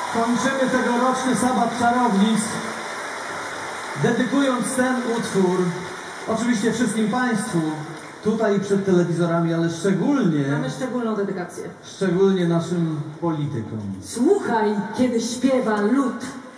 Kończymy tegoroczny sabat czarownic, dedykując ten utwór oczywiście wszystkim Państwu, tutaj przed telewizorami, ale szczególnie... Mamy szczególną dedykację. Szczególnie naszym politykom. Słuchaj, kiedy śpiewa lud.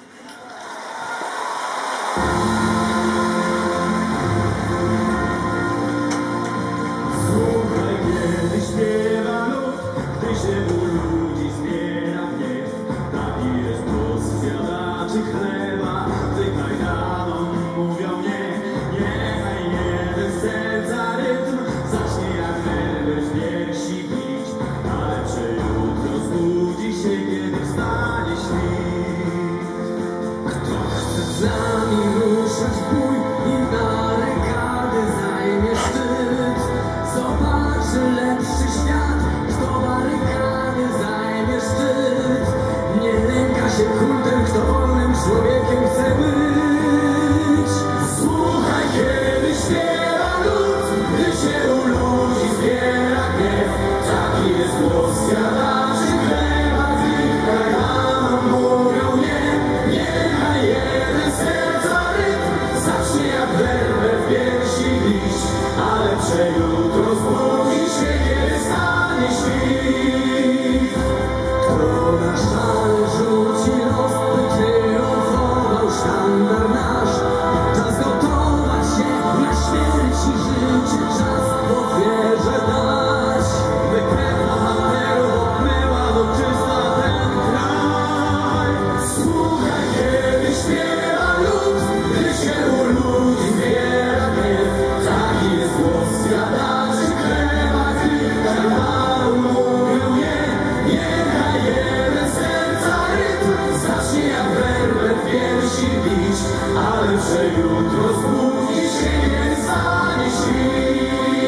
Słuchaj, kiedy śpiewa lud, gdy się u ludzi zbiera gniew. Taki jest głos zjadaczy chleba, gdy kajdanom mówią nie. Niechaj jeden z serca rytm zacznie jak nerwy w piersi bić, ale jutro zbudzi się, kiedy wstanie świt. Kto chce z nami ruszać w bój i na rękady zajmie szczyt, zobaczy lepszy świat. Kto barykady zajmie szczyt, nie lęka się kultem, kto wolnym człowiekiem chce być. Słuchaj, kiedy śpiewa lud, gdy się u ludzi zbiera gniew. Taki jest głos zjadaczy chleba, gdy kajdanom mówią nie. Niechaj jeden serca rytm zacznie jak werwę w piersi bić, ale jutro zbudzi się, kiedy stanie świt. Kto na szale rzuci los, by triumfował sztandar nasz. Czas gotować się na śmierć i życie, czas w ofierze dać. By krew bohaterów obmyła do czysta ten kraj. Słuchaj, kiedy śpiewa lud, gdy się u ludzi zbiera gniew. Taki jest głos zjadaczy chleba, gdy kajdanom mówią nie. Niechaj jeden serca rytm zacznie jak werwę w piersi bić, ale jutro zbudzi się, kiedy stanie świt.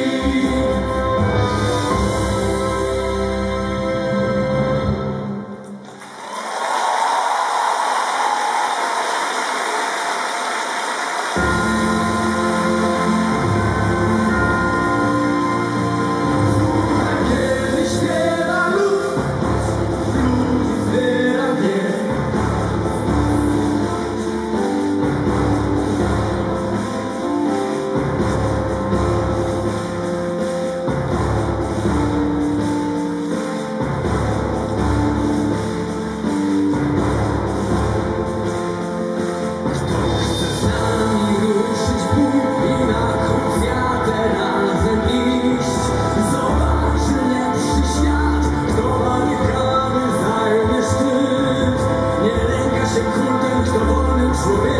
Kiedy śpiewa lud, ludzi zbiera gniew. Kto chce z nami ruszyć w bój i na krucjatę razem iść, zobaczy lepszy świat. Kto barykady zajmie szczyt, nie lęka się kultem, kto wolnym człowiekiem